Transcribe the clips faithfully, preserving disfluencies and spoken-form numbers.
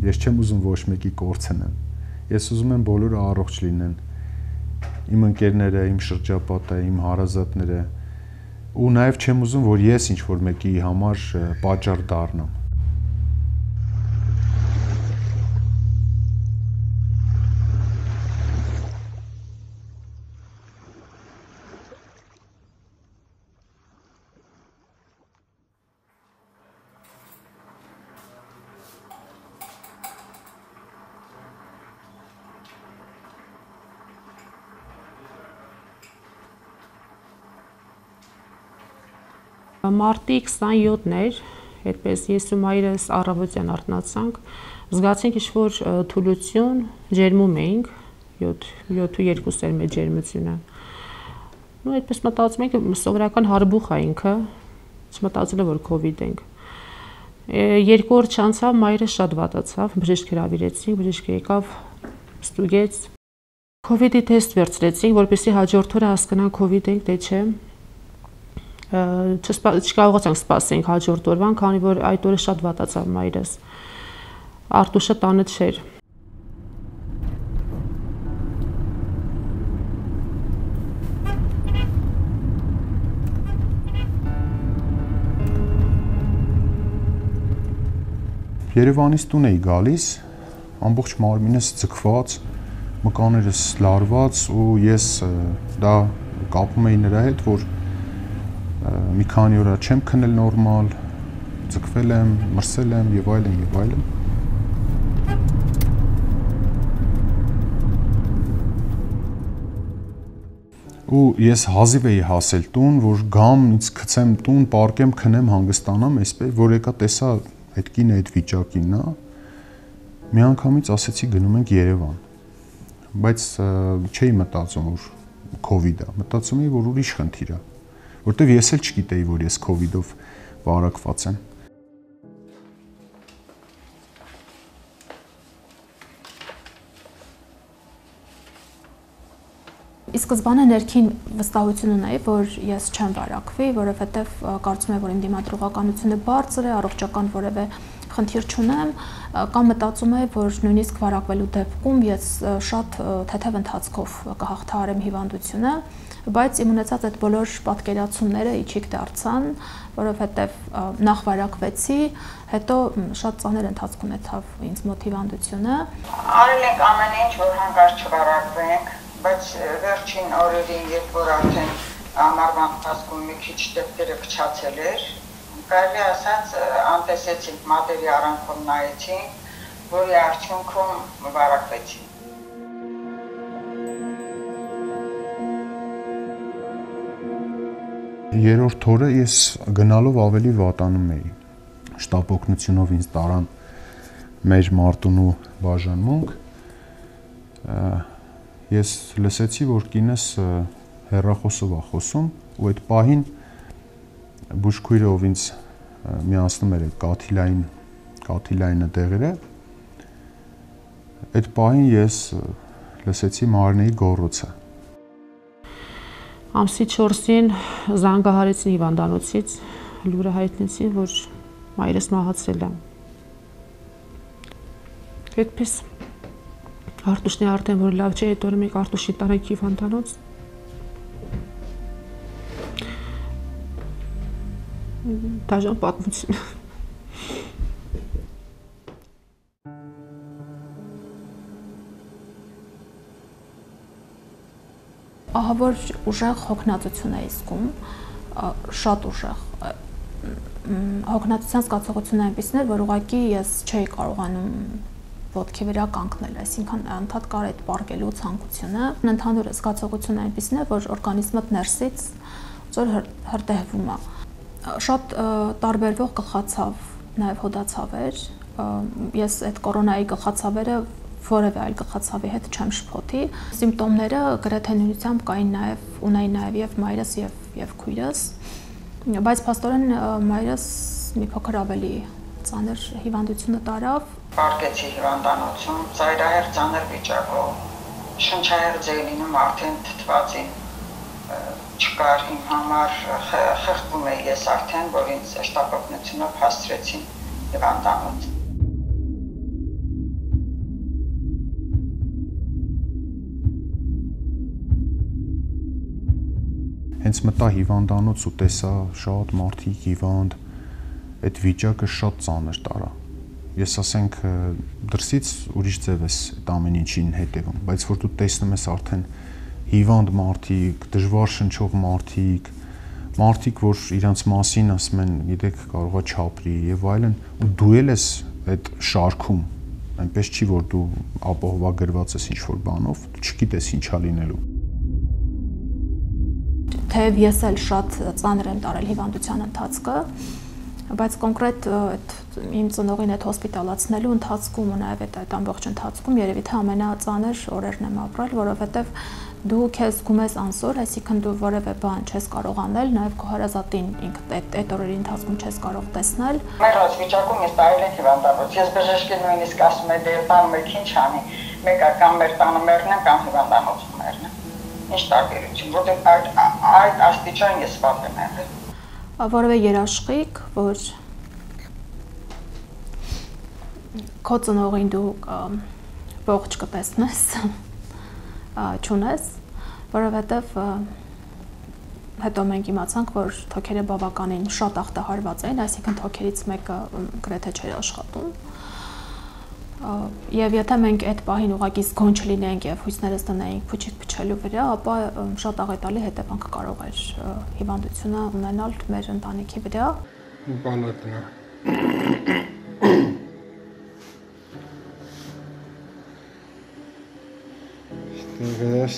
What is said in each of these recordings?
Ես չեմ ուզում ոչ մեկի կորցնեմ։ Ես ուզում եմ բոլորը առողջ լինեն։ Իմ ընկերները, իմ շրջապատը, իմ հարազատները, ու նաև չեմ ուզում, որ ես ինչ-որ մեկի համար պատճառ դառնամ։ Մարտի քսանյոթն էր, այդպես ես ու մայրս առավոտյան արթնացանք, զգացինք ինչ-որ թուլություն, ջերմում էինք, յոթ ու երկու էր մեր ջերմությունը։ Ու այդպես մտածում ենք, սովորական հարբուխ է ինքը, չմտածել որ COVID ենք։ Երկու օր չանցավ, մայրս շատ վատացավ, բժիշկ հրավիրեցինք, բժիշկը եկավ, ստուգեց։ COVID-ի թեստ վերցրեցինք, որպեսզի հաջորդ օրը հասկանանք COVID ենք, թե չէ։ Չկարողացանք սպասենք հաջորդ օրվան, քանի որ այդ օրը շատ վատացավ մայրս։ Արտուշը տանը չէր։ Երևանից տուն էի գալիս, ամբողջ մարմինս ձգված, մկաներս լարված, ու ես դա կապում էի նրա հետ, որ մի քանի օր չեմ քնել նորմալ, ձգվել եմ, մրսել եմ եւ այլն եւ այլն։ Ու ես հազիվ էի հասել տուն, որ գամ, ինձ գցեմ տուն, պարկեմ, քնեմ, հանգստանամ, այսպես որ եկա տեսա այդ կինը այդ վիճակին, նա մի անգամից ասեցի գնում ենք Երևան։ Բայց չէի մտածում որ COVID-ա, մտածում էի որ ուրիշ խնդիր է։ Որտեվ ես էլ չգիտեի, որ ես COVID-ով վարակված եմ։ Ի սկզբանե ներքին վստահություն ունեի, որ ես չեմ վարակվի, որովհետև կարծում եմ, որ իմ դիմադրողականությունը բարձր է, առողջական որևէ խնդիր չունեմ, կամ մտածում եմ, որ նույնիսկ վարակվելու դեպքում ես շատ թեթև ընթացքով կհաղթահարեմ հիվանդությունը, բայց իմ ունեցած այդ բոլոր պատկերացումները իջիկ դարձան, որովհետև նախ վարակվեցի, հետո շատ ծանր ընթացք ունեցավ ինձ մոտ հիվանդությունը։ Արել ենք ամեն ինչ, որ հանկարծ չվարակվենք, բայց վերջին օրերին, երբ որ արդեն ամառվա ընթացքում մի քիչ դեպքերը փչացել էր, կարելի ասած անտեսեցինք, մատերի արանքով նայեցինք, որի արդյունքում վարակվեցինք։ Երրորդ օրը ես գնալով ավելի վատանում էի։ Շտապ օգնությունով ինձ տարան մեր Մարտունու բաժանմունք։ Ես լսեցի, որ կինս հեռախոսով է խոսում, ու այդ պահին բուժքույրը, ով ինձ միացնում էր այդ կաթիլային, կաթիլայինը դեղերը, այդ պահին ես լսեցի Մարինեի գոռոցը։ Ամսի չորսին զանգահարեցին հիվանդանոցից, լուրը հայտնեցին, որ մայրս մահացել է։ Այդպես Արտուշն է արդեն, որ լավ չէ, այդ օրը մենք Արտուշի տարանք հիվանդանոց։ Դաժան պատմություն։ Ահավոր ուժեղ հոգնածություն է իսկում, շատ ուժեղ։ Հոգնածության զգացողությունը այնպիսին էր, որ ուղղակի ես չէի կարողանում ոտքի վրա կանգնել, այսինքն անդադ կար այդ պարկելու ցանկությունը։ Ընդհանուր զգացողությունը այնպիսին է, որ օրգանիզմդ ներսից ծոր հրդեհվում է։ Շատ տարբերվող գլխացավ, նաև հոդացավ էր։ Ես այդ կորոնայի գլխացավերը որևէ այլ գլխացավի հետ չեմ շփոթի։ Սիմպտոմները գրեթե նույնությամբ կային նաև, ունեին նաև եւ մայրս եւ եւ քույրս, բայց փաստորեն մայրս մի փոքր ավելի ծանր հիվանդությունը տարավ։ Պարկեցի հիվանդանոցում, ծայրահեղ ծանր վիճակով, շնչահեղ ձայնինում արդեն թթվածին չկար իմ համար, խեղդվում էի ես արդեն, որ ինձ շտապօգնությունով հասցրեցին հիվանդանոց։ հենց մտա հիվանդանոց ու տեսա շատ մարդիկ հիվանդ, այդ վիճակը շատ ծանր տարա։ Ես ասենք դրսից ուրիշ ձև ես այդ ամեն ինչին հետևում, բայց որ դու տեսնում ես արդեն հիվանդ մարդիկ, դժվար շնչող մարդիկ, մարդիկ, որ իրանց մասին ասում են, գիտեք, կարողա չապրի եւ այլն, ու դու էլ ես այդ շարքում, այնպես չի, որ դու ապահովագրված ես ինչ-որ բանով, դու չգիտես ինչա լինելու։ Թեև ես էլ շատ ծանր եմ տարել հիվանդության ընթացքը, բայց կոնկրետ այդ իմ ծնողին այդ հոսպիտալացնելու ընթացքում ու նաև այդ ամբողջ ընթացքում երևի թե ամենածանր օրերն եմ ապրել, որովհետև դու քեզ զգում ես անզոր, այսինքն դու որևէ բան չես կարող անել, նաև քո հարազատին ինքդ այդ այդ օրերի ընթացքում չես կարող տեսնել։ Մեր այս վիճակում ես տարել եմ հիվանդանոց, ես բժշկի նույնիսկ ասում եմ դեր տան մեկ ինչ անի, մեկը կամ մեր տանը մեռնեմ կամ հիվանդանոցում մեռնեմ։ Ինչ տարբերություն, որտեղ այդ այդ աստիճան ես պատեմ եմ եղել։ Որևէ երաշխիք, որ քո ծնողին դու ողջ կտեսնես, չունես, որովհետև հետո մենք իմացանք, որ թոքերը բավականին շատ ախտահարված էին, այսինքն թոքերից մեկը գրեթե չէր աշխատում։ Եվ եթե մենք այդ պահին ուղղակի զգոն չլինենք եւ հույսներս դնեինք փուչիկ փչելու վրա, ապա շատ աղետալի հետևանք կարող էր հիվանդությունը ունենալ մեր ընտանիքի վրա։ Պալատնա։ Ստեղես։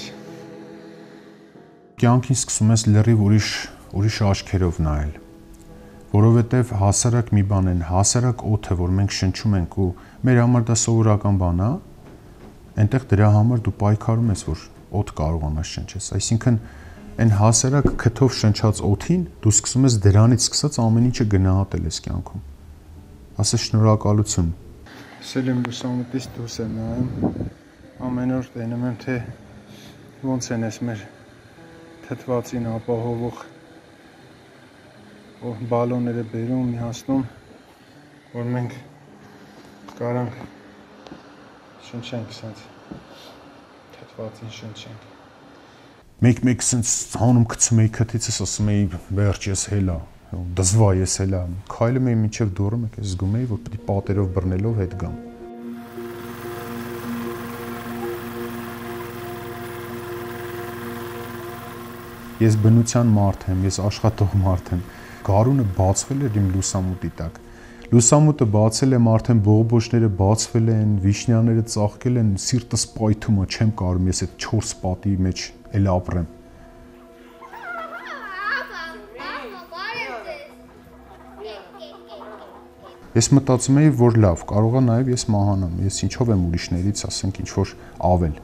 Կյանքին սկսում ես լրիվ ուրիշ ուրիշ աչքերով նայել, որովհետև հասարակ մի բան են, հասարակ օդը, որ մենք շնչում ենք ու մեր համար դա սովորական բան է, այնտեղ դրա համար դու պայքարում ես, որ օդ կարողանաս շնչես, այսինքն այն հասարակ քթով շնչած օդին դու սկսում ես դրանից սկսած ամեն ինչը գնահատել ես կյանքում, ասես շնորհակալություն։ Ասել եմ լուսամուտից դուրս եմ նայում, ամեն օր տենում եմ, թե ոնց են ես մեր թթվածին ապահովող ու բալոնները բերում, միացնում, որ մենք կարանք շնչենք սենց, թթվածին շնչենք։ Մեկ-մեկ սենց հանում գցում էի քթիցս, ասում էի վերջ ես հելա, դզվա ես հելա, քայլում էի մինչև դուռը, մեկ ես զգում էի, որ պետք է պատերով բռնելով հետ գամ։ Ես բնության մարդ եմ, ես աշխատող մարդ եմ, գարունը բացվել էր իմ լուսամուտի տակ։ Լուսամուտը բացել եմ, արդեն բողբոջները բացվել են, վիշնյաները ծաղկել են, սիրտս պայթում է, չեմ կարում ես այդ չորս պատի մեջ էլ ապրեմ։ Ես մտածում էի, որ լավ, կարող է նաև ես մահանամ, ես ինչով եմ ուրիշներից, ասենք, ինչ-որ ավել։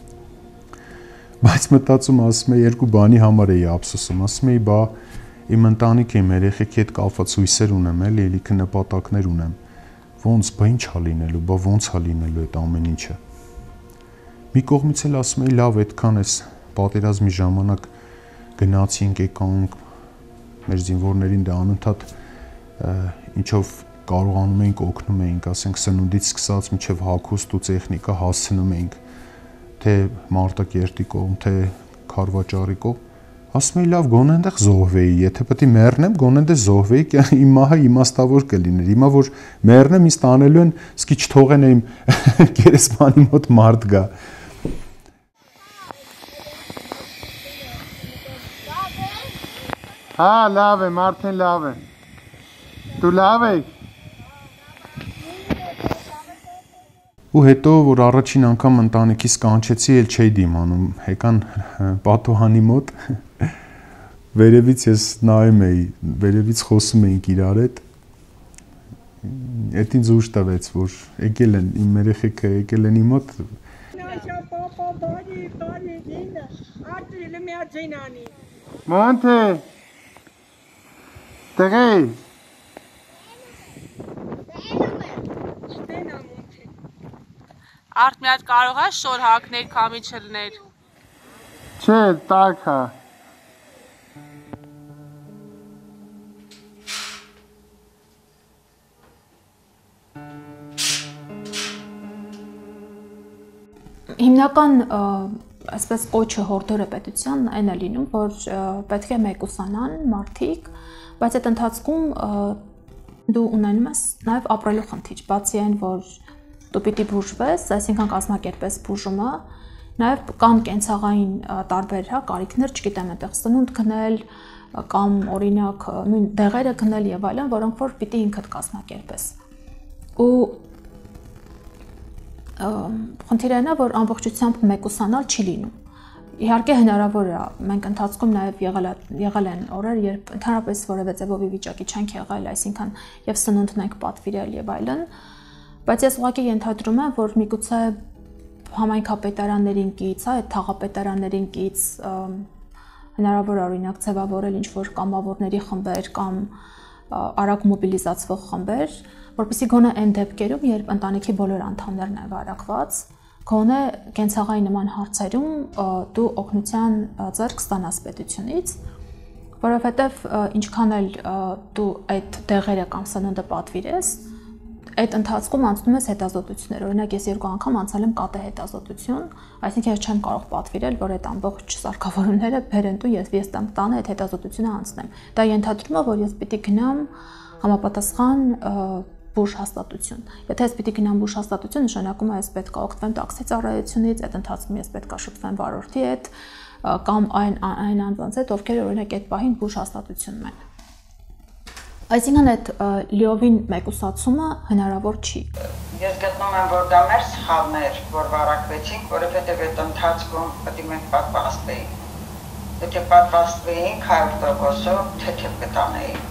Բայց մտածում ասում էի, երկու բանի համար էի ափսոսում, ասում էի, բա իմ ընտանիքը, իմ երեխեքի հետ կապված հույսեր ունեմ, էլի, ելիքը նպատակներ ունեմ, ոնց, բա ինչ է լինելու, բա ոնց է լինելու այդ ամեն ինչը։ Մի կողմից էլ ասում էի, լավ, այդքան էս պատերազմի ժամանակ գնացինք, եկանք, մեր զինվորներին դա անընդհատ ինչով կարողանում էինք, օգնում էինք, ասենք սնունդից սկսած մինչև հագուստ ու տեխնիկա հասցնում էինք, թե Մարտակերտի կողմ, թե Քարվաճարի կողմ, ասում էի, լավ, գոնե այնտեղ զոհվեի, եթե պետք է մեռնեմ, գոնե այնտեղ զոհվեի, իմ մահը իմաստավոր կլիներ, հիմա որ մեռնեմ, ինձ տանելու են, սկի չթողեն իմ գերեզմանի մոտ մարդ գա։ Հա, լավ եմ, արդեն լավ եմ։ Դու լավ ես։ Ու հետո, որ առաջին անգամ ընտանիքիս կանչեցի, էլ չէի դիմանում, եկան պատուհանի մոտ, վերևից ես նայում էի, վերևից խոսում էինք իրար հետ, այդ ինձ ուժ տվեց, որ եկել են, իմ երեխեքը եկել են իմ մոտ, Մոնթե, տղեի, Արդ մի հատ կարող է շոր հակներ քամի չլներ։ Չէ, տակ հա։ Հիմնական այսպես կոչը հորդորը պետության այն է լինում, որ պետք է մեկուսանան մարդիկ, բայց այդ ընթացքում դու ունենում ես նաև ապրելու խնդիր, բացի այն, որ դու պիտի բուժվես, այսինքն կազմակերպես բուժումը, նաև կան կենցաղային տարբեր հա կարիքներ, չգիտեմ, այդտեղ սնունդ գնել կամ օրինակ նույն դեղերը գնել եւ այլն, որոնք որ պիտի ինքդ կազմակերպես։ Ու խնդիրն է, որ ամբողջությամբ մեկուսանալ չի լինում։ Իհարկե հնարավոր է, մենք ընթացքում նաև եղել եղել են օրեր, երբ ընդհանրապես որևէ ձևով վիճակի չենք եղել, այսինքն եւ սնունդն ենք պատվիրել եւ այլն, բայց ես ուղղակի ենթադրում եմ, որ միգուցե համայնքապետարաններին կից, հա, այդ թաղապետարաններին կից հնարավոր է օրինակ ձևավորել ինչ-որ կամավորների խմբեր կամ արագ մոբիլիզացվող խմբեր, որպեսզի գոնե այն դեպքերում, երբ ընտանիքի բոլոր անդամներն են վարակված, գոնե կենցաղային նման հարցերում դու օգնության ձեռք ստանաս պետությունից, որովհետև ինչքան էլ դու այդ դեղերը կամ սնունդը պատվիրես, այդ ընթացքում անցնում ես հետազոտություններ, օրինակ ես երկու անգամ անցել եմ կատե հետազոտություն, այսինքն ես չեմ կարող պատվիրել, որ այդ ամբողջ սարքավորումները բերեն ու ես ես տանը այդ հետազոտությունը անցնեմ։ Դա ենթադրում է, որ ես պիտի գնամ համապատասխան բուժ հաստատություն։ Եթե ես պիտի գնամ բուժ հաստատություն, նշանակում է ես պետք է օգտվեմ տաքսի ծառայությունից, այդ ընթացքում ես պետք է շփվեմ վարորդի հետ կամ այն այն անձանց հետ, ովքեր օրինակ այդ պահին բուժ հաստատությունում են։ Այսինքն այդ լիովին մեկուսացումը հնարավոր չի։ Ես գտնում եմ, որ դա մեր սխալն էր, որ վարակվեցինք, որովհետև այդ ընթացքում պետք է մենք պատվաստվեինք։ Եթե պատվաստվեինք հարյուր տոկոսով թեթև կտանեինք։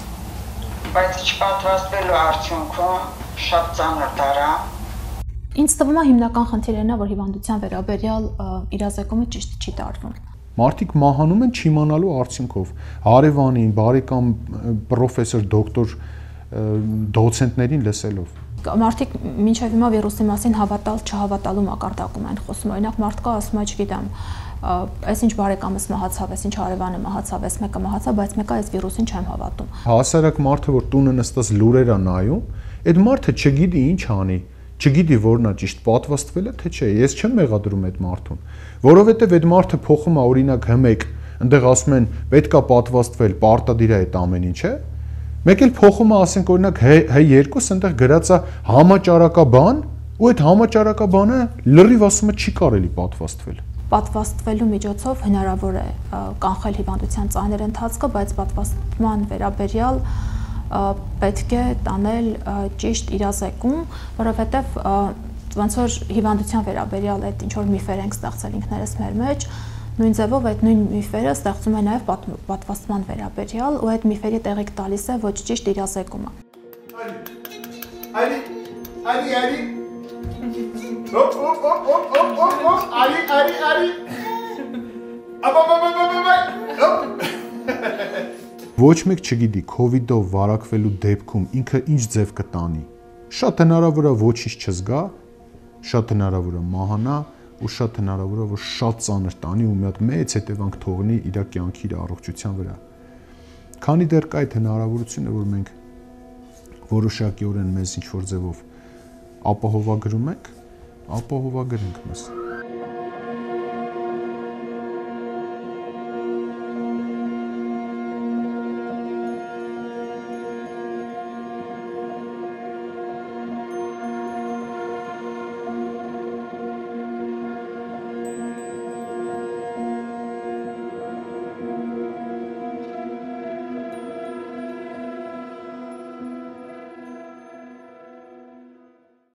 Բայց չպատվաստվելու արդյունքում շատ ծանր դարա։ Ինձ թվում է հիմնական խնդիրն է, որ հիվանդության վերաբերյալ իրազեկումը ճիշտ չի տարվում։ Մարդիկ մահանում են չիմանալու արդյունքով։ Հարևանին, բարեկամ, պրոֆեսոր, դոկտոր, դոցենտներին լսելով։ Մարդիկ մինչև հիմա վիրուսի մասին հավատալ, չհավատալու մակարդակում են խոսում։ Օրինակ մարդ կա ասում է, չգիտեմ, այս ինչ բարեկամս մահացավ, այս ինչ հարևանը մահացավ, այս մեկը մահացավ, բայց մեկը այս վիրուսին չեմ հավատում։ Հասարակ մարդը, որ տունը նստած լուրեր է նայում, այդ մարդը չգիտի ինչ անի, չգիտի որն է ճիշտ, պատվաստվել է թե չէ։ Ես չեմ մեղադրում այդ մարդուն, որովհետև այդ մարդը փոխում է օրինակ հ մեկ, այնտեղ ասում են պետքա պատվաստվել, պարտադիր է այդ ամեն ինչը։ Մեկ էլ փոխում է, ասենք օրինակ հ երկու, այնտեղ գրած է համաճարակաբան, ու այդ համաճարակաբանը լրիվ ասում է չի կարելի պատվաստվել։ Պատվաստվելու միջոցով հնարավոր է կանխել հիվանդության ծանր ընթացքը, բայց պատվաստման վերաբերյալ պետք է տանել ճիշտ իրազեկում, որովհետև ոնց որ հիվանդության վերաբերյալ այդ ինչ որ միֆեր ենք ստեղծել ինքներս մեր մեջ, նույն ձևով այդ նույն միֆերը ստեղծում է նաև պատվաստման վերաբերյալ, ու այդ միֆերի տեղիք տալիս է ոչ ճիշտ իրազեկումը։ Արի, արի, արի։ Օպ, օպ, օպ, օպ, օպ, օպ, օպ, արի, արի, արի։ Ապապապապապապ։ Ոչ մեկ չգիտի քովիդով վարակվելու դեպքում ինքը ինչ ձև կտանի։ Շատ հնարավոր է ոչինչ չզգա, շատ հնարավոր է մահանա ու շատ հնարավոր է որ շատ ծանր տանի ու մի հատ մեծ հետևանք թողնի իր կյանքի, իր առողջության վրա։ Քանի դեռ կա այդ հնարավորությունը, որ մենք որոշակիորեն մեզ ինչ որ ձևով ապահովագրում ենք, ապահովագրենք մեզ։